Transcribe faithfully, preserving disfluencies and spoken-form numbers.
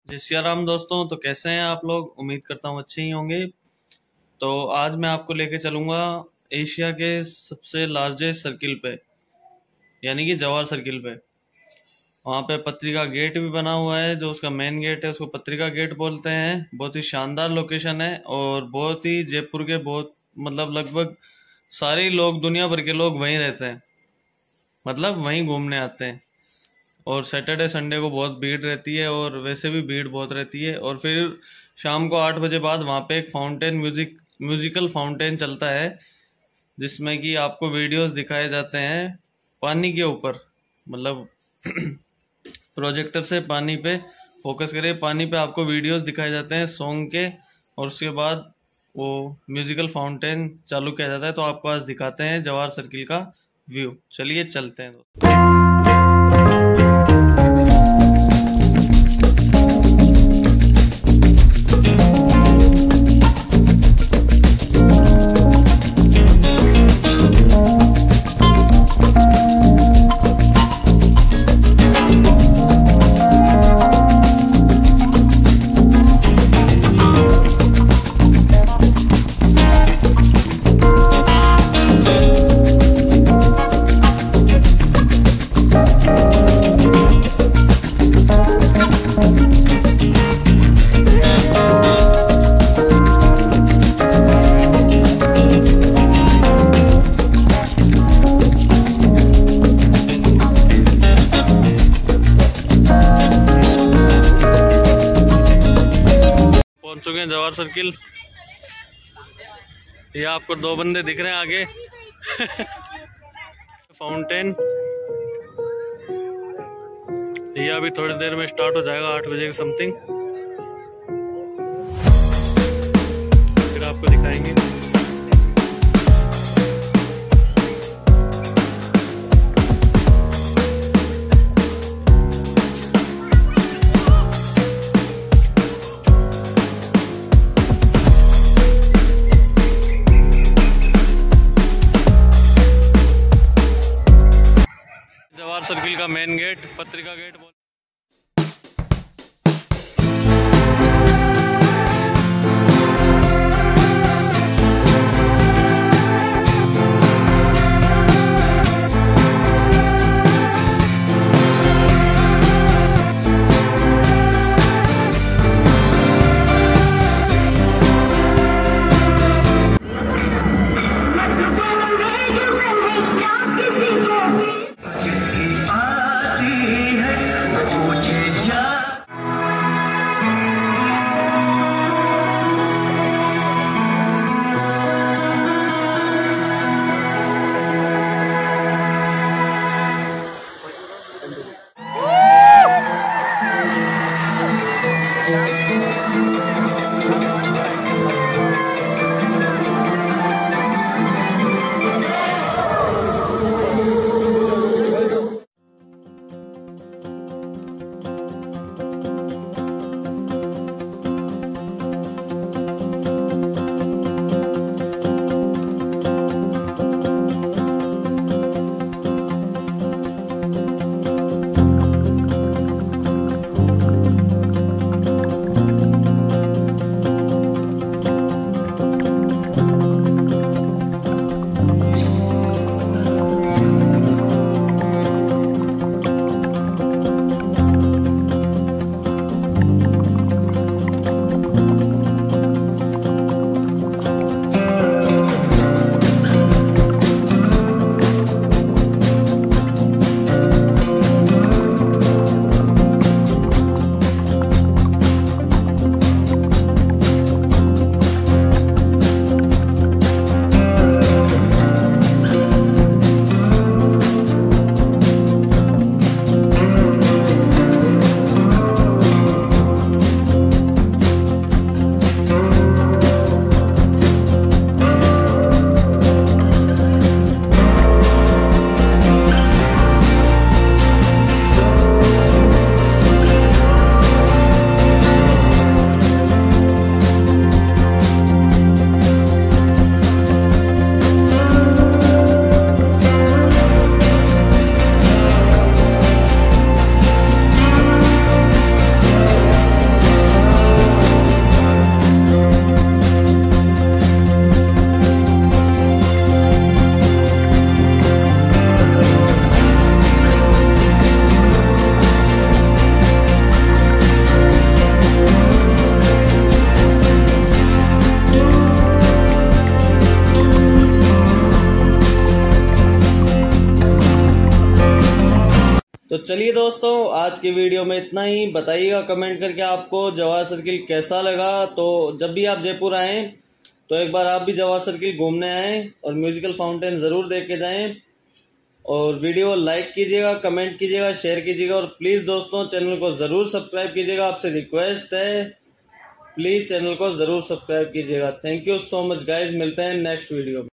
जय सिया राम दोस्तों। तो कैसे हैं आप लोग? उम्मीद करता हूँ अच्छे ही होंगे। तो आज मैं आपको लेके चलूँगा एशिया के सबसे लार्जेस्ट सर्किल पे, यानी कि जवाहर सर्किल पे। वहाँ पे पत्रिका गेट भी बना हुआ है, जो उसका मेन गेट है उसको पत्रिका गेट बोलते हैं। बहुत ही शानदार लोकेशन है और बहुत ही जयपुर के बहुत मतलब लगभग सारे लोग, दुनिया भर के लोग वहीं रहते हैं, मतलब वहीं घूमने आते हैं। और सैटरडे संडे को बहुत भीड़ रहती है और वैसे भी भीड़ बहुत रहती है। और फिर शाम को आठ बजे बाद वहाँ पे एक फाउंटेन म्यूजिक म्यूजिकल फाउंटेन चलता है, जिसमें कि आपको वीडियोस दिखाए जाते हैं पानी के ऊपर, मतलब प्रोजेक्टर से पानी पे फोकस करिए, पानी पे आपको वीडियोस दिखाए जाते हैं सॉन्ग के। और उसके बाद वो म्यूजिकल फाउंटेन चालू किया जाता है। तो आपको आज दिखाते हैं जवाहर सर्किल का व्यू। चलिए चलते हैं दोस्तों। पहुंच चुके हैं जवाहर सर्किल। ये आपको दो बंदे दिख रहे हैं आगे फाउंटेन। ये अभी थोड़ी देर में स्टार्ट हो जाएगा, आठ बजे के समथिंग। फिर आपको दिखाएंगे। जवाहर सर्किल का मेन गेट पत्रिका गेट बोल चलिए दोस्तों, आज की वीडियो में इतना ही। बताइएगा कमेंट करके आपको जवाहर सर्किल कैसा लगा। तो जब भी आप जयपुर आएँ तो एक बार आप भी जवाहर सर्किल घूमने आएँ और म्यूजिकल फाउंटेन ज़रूर देख के जाएँ। और वीडियो लाइक कीजिएगा, कमेंट कीजिएगा, शेयर कीजिएगा और प्लीज़ दोस्तों चैनल को ज़रूर सब्सक्राइब कीजिएगा। आपसे रिक्वेस्ट है, प्लीज़ चैनल को ज़रूर सब्सक्राइब कीजिएगा। Thank you so much guys, मिलते हैं नेक्स्ट वीडियो में।